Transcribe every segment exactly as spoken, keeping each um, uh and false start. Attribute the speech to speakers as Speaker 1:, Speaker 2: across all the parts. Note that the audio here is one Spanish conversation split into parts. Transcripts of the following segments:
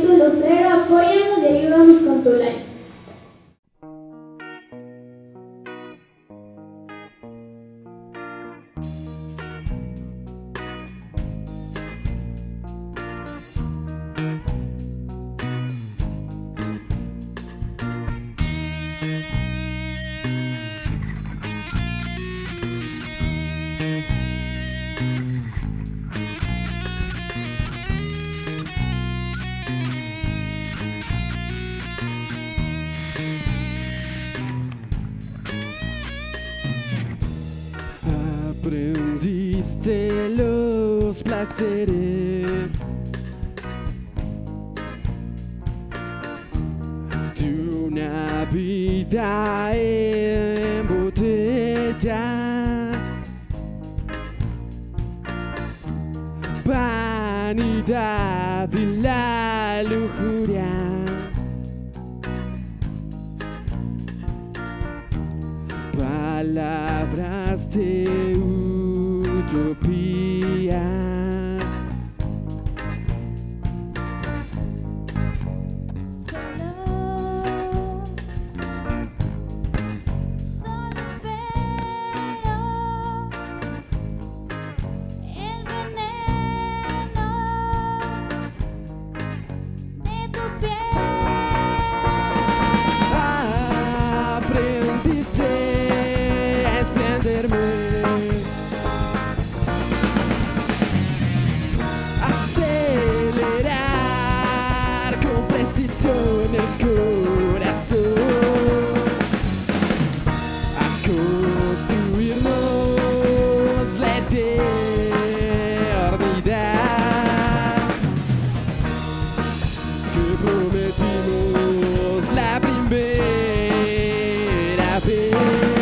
Speaker 1: tulo, Cero, apóyanos y ayúdanos con tu like.
Speaker 2: Aprendiste los placeres de una vida en botella, vanidad y la lujuria. Palabras de utopía.
Speaker 3: Solo, solo espero el veneno de tu piel.
Speaker 2: Aprendiste a encenderme, acelerar con precisión el corazón, a construirnos la eternidad que prometimos la primera vez.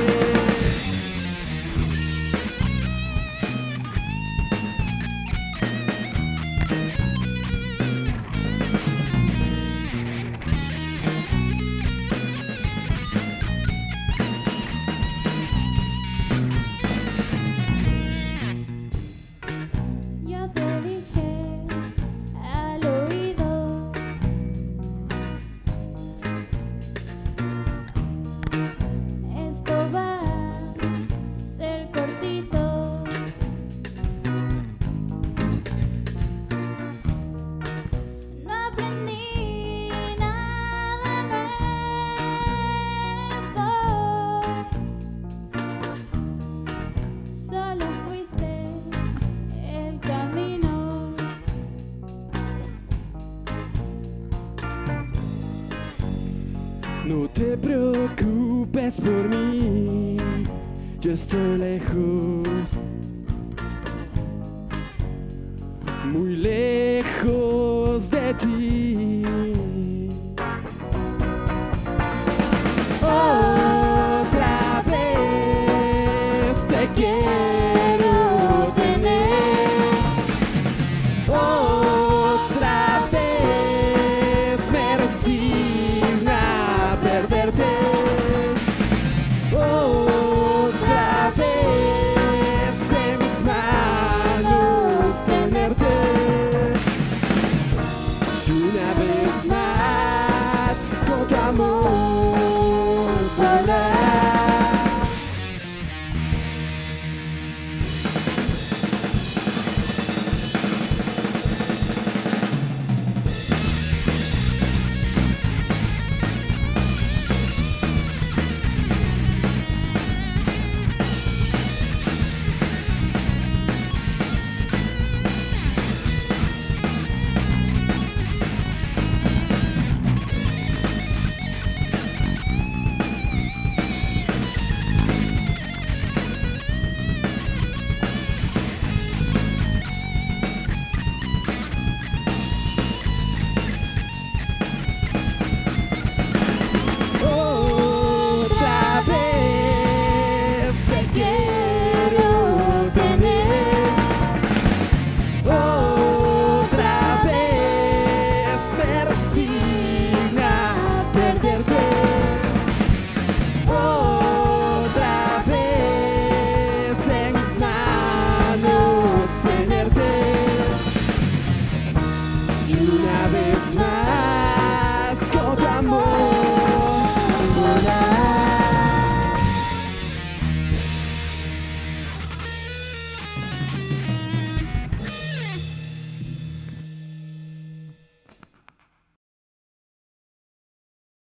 Speaker 3: Yo te dije al oído, esto va a ser cortito. No aprendí nada nuevo, solo fuiste el camino.
Speaker 2: No te preocupes por mí, yo estoy lejos, muy lejos de ti. Otra vez te quiero tener, otra vez me resigna perderte, otra vez en mis manos tenerte, y una vez más con tu amor volar. amor.